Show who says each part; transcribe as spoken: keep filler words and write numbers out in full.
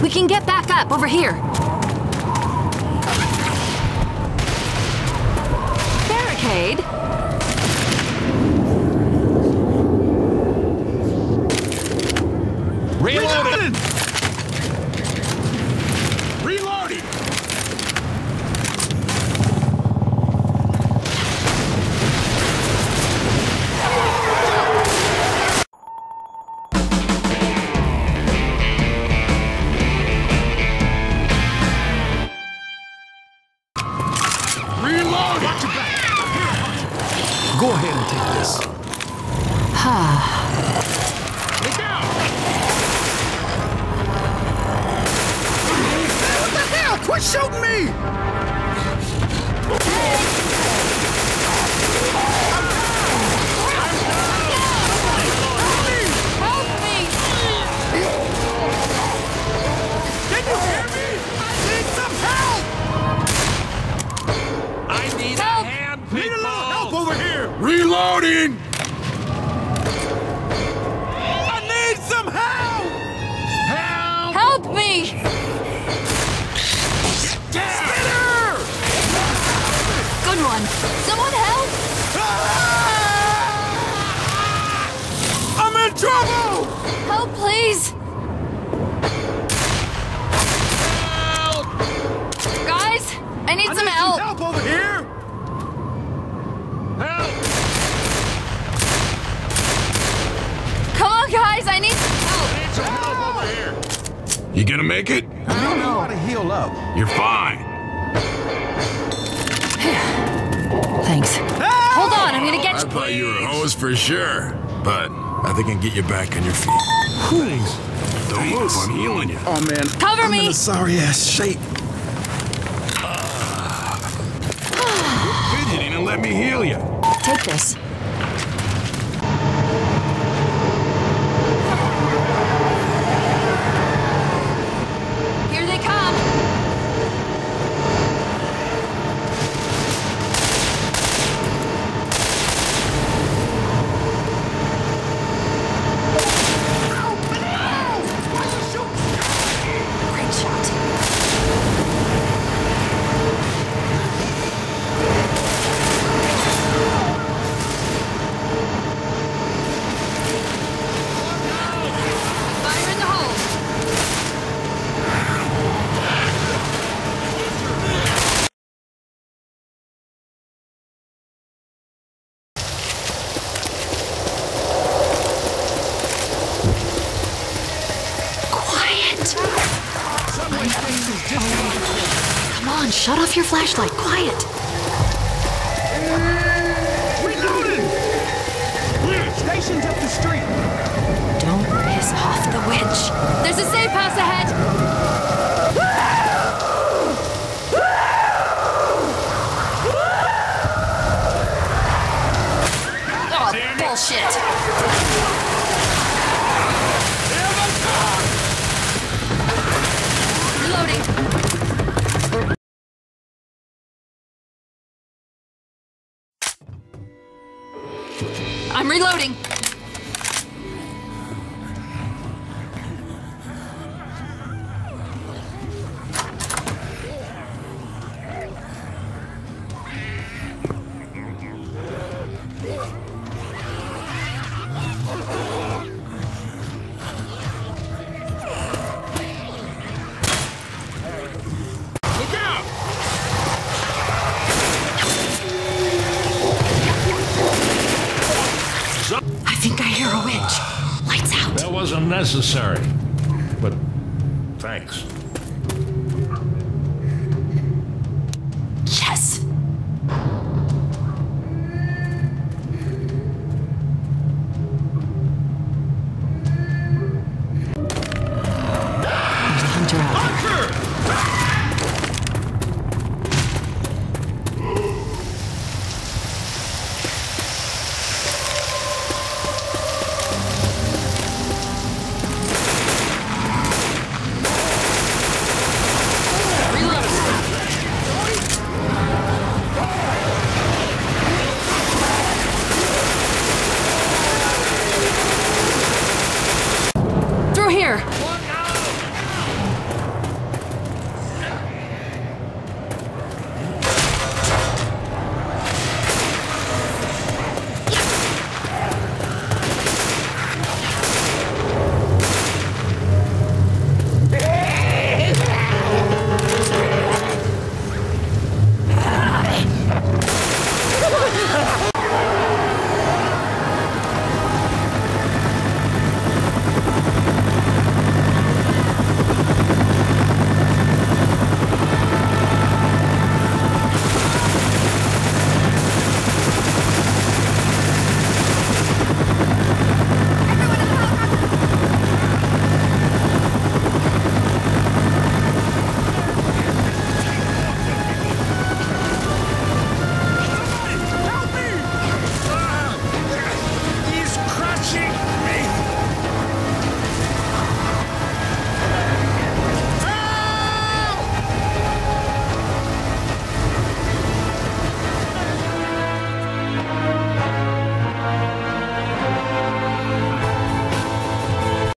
Speaker 1: We can get back up over here. Barricade?
Speaker 2: Reloading! Reloading! Reload! Watch your back!
Speaker 3: Go ahead and take this.
Speaker 2: Look out! What the hell? Quit shooting me!
Speaker 1: Help me!
Speaker 2: Can you hear me? I need some help!
Speaker 4: I need
Speaker 1: Help!
Speaker 4: a hand,
Speaker 2: Need a
Speaker 4: people!
Speaker 2: little help over here! Reloading! I need some help! Help!
Speaker 1: Help me!
Speaker 2: Spinner!
Speaker 1: Good one. Someone help!
Speaker 2: Ah! I'm in trouble!
Speaker 1: Help, please!
Speaker 2: Help!
Speaker 1: Guys, I need
Speaker 2: I
Speaker 1: some
Speaker 2: need
Speaker 1: help.
Speaker 2: some help over here! Help!
Speaker 1: Come on, guys, I need some help.
Speaker 2: I need some help over here!
Speaker 4: You gonna make it?
Speaker 2: I don't know how to heal up.
Speaker 4: You're fine.
Speaker 1: Thanks. Hold on, I'm gonna get
Speaker 4: I
Speaker 1: you.
Speaker 4: thought you were a hose for sure, but I think I can get you back on your feet. Thanks. Don't move, I'm healing you.
Speaker 2: Oh man,
Speaker 1: Cover
Speaker 2: I'm
Speaker 1: me.
Speaker 2: in a sorry ass shape.
Speaker 4: Fidgeting and let me heal you.
Speaker 1: Take this. Here they come. Great shot. Fire in the hole. Quiet. Come on, shut off your flashlight. Quiet.
Speaker 2: Reloading! Station's up the street.
Speaker 1: Don't piss off the witch. There's a safe house ahead. Oh, bullshit. Reloading. I'm reloading.
Speaker 2: Look out!
Speaker 1: I think I hear a witch. Lights out.
Speaker 5: That wasn't necessary, but thanks.